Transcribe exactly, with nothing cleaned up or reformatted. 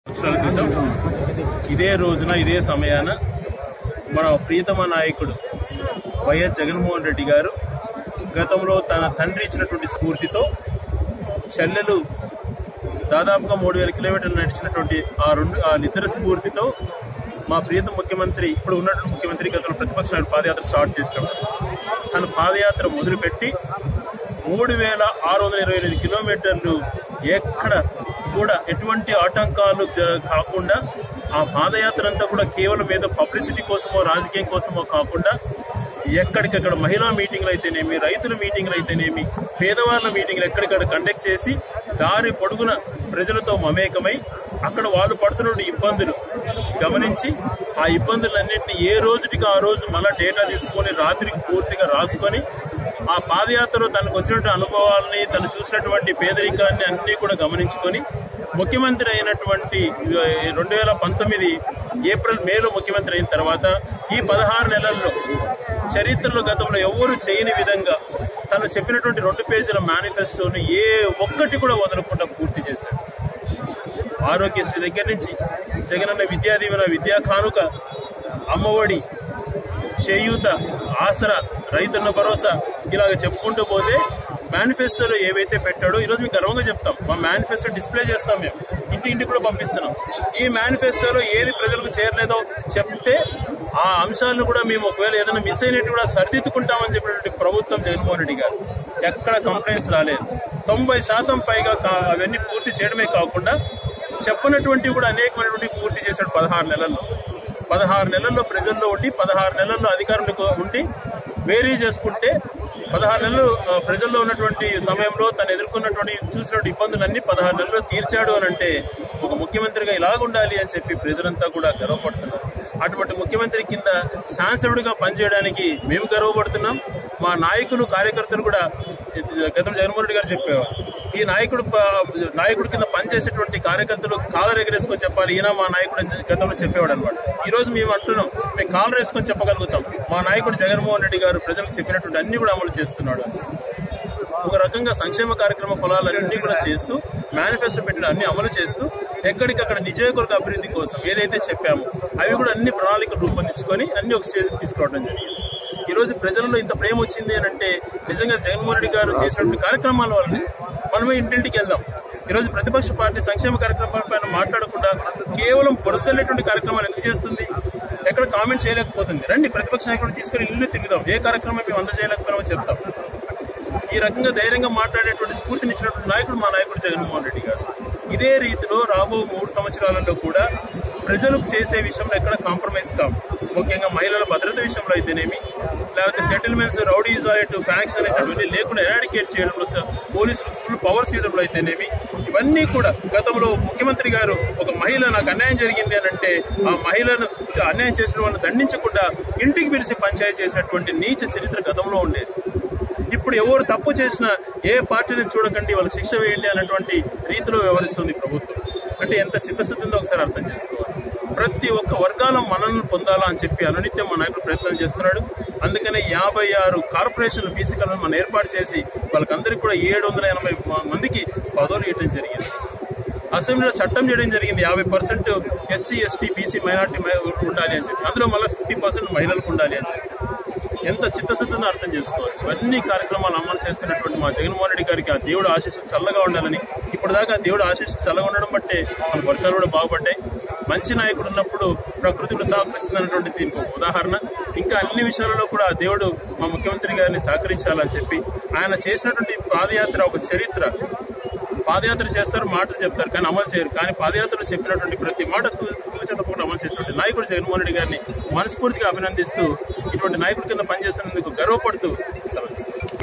సంవత్సరాల క్రితం ఇదే రోజున ఇదే సమయాన మన ప్రియతమ నాయకుడు వైఎస్ జగన్మోహన్ రెడ్డి గారు గతంలో తన తండ్రి ఇచ్చినటువంటి స్ఫూర్తితో చెల్లెలు దాదాపుగా మూడు వేల కిలోమీటర్లు నడిచినటువంటి ఆ రెండు ఆ నిద్ర స్ఫూర్తితో మా ప్రియతమ ముఖ్యమంత్రి ఇప్పుడు ఉన్నటువంటి ముఖ్యమంత్రి గతంలో ప్రతిపక్ష నాయకుడు పాదయాత్ర స్టార్ట్ చేసినప్పుడు తన పాదయాత్ర మొదలుపెట్టి మూడు వేల ఆరు వందల ఇరవై ఎనిమిది కిలోమీటర్లు ఎక్కడ కూడా ఎటువంటి ఆటంకాలు కాకుండా ఆ పాదయాత్ర అంతా కూడా కేవలం ఏదో పబ్లిసిటీ కోసమో రాజకీయం కోసమో కాకుండా ఎక్కడికక్కడ మహిళా మీటింగ్లు అయితేనేమి, రైతుల మీటింగ్లు అయితేనేమి, పేదవాళ్ళ మీటింగ్లు ఎక్కడికక్కడ కండక్ట్ చేసి దారి పొడుగున ప్రజలతో మమేకమై అక్కడ వాళ్ళు పడుతున్న ఇబ్బందులు గమనించి ఆ ఇబ్బందులన్నింటినీ ఏ రోజుటికి ఆ రోజు మళ్ళా డేటా తీసుకొని రాత్రికి పూర్తిగా రాసుకొని ఆ పాదయాత్రలో తనకు వచ్చినటువంటి అనుభవాలని, తను చూసినటువంటి పేదరికాన్ని అన్ని కూడా గమనించుకొని ముఖ్యమంత్రి అయినటువంటి రెండు వేల పంతొమ్మిది ఏప్రిల్ మేలో ముఖ్యమంత్రి అయిన తర్వాత ఈ పదహారు నెలల్లో చరిత్రలో గతంలో ఎవరు చేయని విధంగా తను చెప్పినటువంటి రెండు పేజీల మేనిఫెస్టోని ఏ ఒక్కటి కూడా వదలకుండా పూర్తి చేశాడు. ఆరోగ్యశ్రీ దగ్గర నుంచి జగనన్న విద్యా దీవెన, విద్యా కానుక, అమ్మఒడి, చేయూత, ఆసరా, రైతన్న భరోసా ఇలాగ చెప్పుకుంటూ పోతే మేనిఫెస్టోలో ఏవైతే పెట్టాడో ఈరోజు మీకు గర్వంగా చెప్తాం. మా మేనిఫెస్టో డిస్ప్లే చేస్తాం, మేము ఇంటి ఇంటికి కూడా పంపిస్తున్నాం. ఈ మేనిఫెస్టోలో ఏది ప్రజలకు చేరలేదో చెప్తే ఆ అంశాలను కూడా మేము ఒకవేళ ఏదైనా మిస్ అయినట్టు కూడా సరిదిద్దుకుంటామని చెప్పినటువంటి ప్రభుత్వం జగన్మోహన్ రెడ్డి గారు. ఎక్కడ కంప్లైంట్స్ రాలేదు. తొంభై శాతం పైగా అవన్నీ పూర్తి చేయడమే కాకుండా చెప్పనటువంటివి కూడా అనేకమైనటువంటి పూర్తి చేశాడు పదహారు నెలల్లో. పదహారు నెలల్లో ప్రజల్లో ఉండి పదహారు నెలల్లో అధికారంలో ఉండి వేరీ చేసుకుంటే పదహారు నెలలు ప్రజల్లో ఉన్నటువంటి సమయంలో తను ఎదుర్కొన్నటువంటి చూసినటువంటి ఇబ్బందులన్నీ పదహారు నెలల్లో తీర్చాడు అని అంటే ఒక ముఖ్యమంత్రిగా ఇలాగుండాలి అని చెప్పి ప్రజలంతా కూడా గర్వపడుతున్నారు. అటువంటి ముఖ్యమంత్రి కింద శాసనుడిగా పనిచేయడానికి మేము గర్వపడుతున్నాం. మా నాయకులు, కార్యకర్తలు కూడా గతం జగన్మోహన్ రెడ్డి గారు చెప్పేవారు, ఈ నాయకుడు నాయకుడి కింద పనిచేసేటువంటి కార్యకర్తలు కాలర్ ఎగరేసుకొని చెప్పాలి, ఈయన మా నాయకుడు గతంలో చెప్పేవాడు అనమాట. ఈ రోజు మేము అంటున్నాం, మేము కాలర్ వేసుకొని చెప్పగలుగుతాం, మా నాయకుడు జగన్మోహన్ రెడ్డి గారు ప్రజలకు చెప్పినటువంటి అన్ని కూడా అమలు చేస్తున్నాడు అని చెప్పి ఒక రకంగా సంక్షేమ కార్యక్రమ ఫలాలన్నీ కూడా చేస్తూ మేనిఫెస్టో పెట్టిన అన్ని అమలు చేస్తూ ఎక్కడికక్కడ నియోజకవర్గ అభివృద్ధి కోసం ఏదైతే చెప్పామో అవి కూడా అన్ని ప్రణాళికలు రూపొందించుకొని అన్ని ఒక స్టేజ్కి తీసుకురావడం జరిగింది. ఈ రోజు ప్రజల్లో ఇంత ప్రేమ వచ్చింది అని అంటే నిజంగా జగన్మోహన్ రెడ్డి గారు చేసినటువంటి కార్యక్రమాల వల్ల మనమే ఇంటింటికి వెళ్దాం. ఈరోజు ప్రతిపక్ష పార్టీ సంక్షేమ కార్యక్రమాల పైన మాట్లాడకుండా కేవలం పొరసలేటువంటి కార్యక్రమాలు ఎందుకు చేస్తుంది? ఎక్కడ కామెంట్ చేయలేకపోతుంది. రండి ప్రతిపక్ష నాయకుడు తీసుకుని ఇల్లు తిరుగుదాం, ఏ కార్యక్రమం మేము అందజేయలేకపోయామో చెప్తాం. ఈ రకంగా ధైర్యంగా మాట్లాడేటువంటి స్ఫూర్తినిచ్చినటువంటి నాయకుడు మా నాయకుడు జగన్మోహన్ రెడ్డి గారు. ఇదే రీతిలో రాబో మూడు సంవత్సరాలలో కూడా ప్రజలకు చేసే విషయంలో ఎక్కడ కాంప్రమైజ్ కావు. ముఖ్యంగా మహిళల భద్రత విషయంలో అయితేనేమి, లేకపోతే సెటిల్మెంట్స్, రౌడీజాయిట్, ఫ్యాక్షన్ అవన్నీ లేకుండా ఎరాడికేట్ చేయడంలో, పోలీసులు ఫుల్ పవర్స్ ఇవ్వడంలో అయితేనేమి, ఇవన్నీ కూడా గతంలో ముఖ్యమంత్రి గారు ఒక మహిళ నాకు అన్యాయం జరిగింది అని అంటే ఆ మహిళను అన్యాయం చేసిన వాళ్ళని దండించకుండా ఇంటికి పిలిచి పంచాయతీ చేసినటువంటి నీచ చరిత్ర గతంలో ఉండేది. ఇప్పుడు ఎవరు తప్పు చేసినా ఏ పార్టీని చూడకండి, వాళ్ళకి శిక్ష వేయండి అన్నటువంటి రీతిలో వ్యవహరిస్తుంది ప్రభుత్వం. అంటే ఎంత చిత్తశుద్ధి ఉందో ఒకసారి అర్థం చేసుకోవాలి. ప్రతి ఒక్క వర్గాల మనల్ని పొందాలా అని చెప్పి అనునిత్యం మా నాయకుడు ప్రయత్నం చేస్తున్నాడు. అందుకనే యాభై ఆరు కార్పొరేషన్లు బీసీ కలను మనం ఏర్పాటు చేసి వాళ్ళకందరికీ కూడా ఏడు వందల ఎనభై మందికి పదవులు ఇవ్వడం జరిగింది. అసెంబ్లీలో చట్టం చేయడం జరిగింది, యాభై percent SC, ST, BC, minority ఉండాలి అని చెప్పి, అందులో మళ్ళీ ఫిఫ్టీ పర్సెంట్ మహిళలకు ఉండాలి అని చెప్పి. ఎంత చిత్తశుద్ధిని అర్థం చేసుకోవాలి. ఇవన్నీ కార్యక్రమాలు అమలు చేస్తున్నటువంటి మా జగన్మోహన్ రెడ్డి గారికి ఆ దేవుడు ఆశీస్సులు చల్లగా ఉండాలని, ఇప్పటిదాకా ఆ దేవుడు ఆశీస్సులు చల్లగా ఉండడం బట్టే మన వర్షాలు కూడా బాగుపడ్డాయి. మంచి నాయకుడు ఉన్నప్పుడు ప్రకృతి కూడా సహకరిస్తుంది అన్నటువంటి దీనికి ఒక ఉదాహరణ. ఇంకా అన్ని విషయాలలో కూడా ఆ దేవుడు మా ముఖ్యమంత్రి గారిని సహకరించాలని చెప్పి ఆయన చేసినటువంటి పాదయాత్ర ఒక చరిత్ర. పాదయాత్ర చేస్తారు, మాటలు చెప్తారు కానీ అమలు చేయరు. కానీ పాదయాత్రలో చెప్పినటువంటి ప్రతి మాట తూచకుండా అమలు చేసినటువంటి నాయకుడు జగన్మోహన్ రెడ్డి గారిని మనస్ఫూర్తిగా అభినందిస్తూ ఇటువంటి నాయకుడి కింద పనిచేస్తున్నందుకు గర్వపడుతూ సెలవు.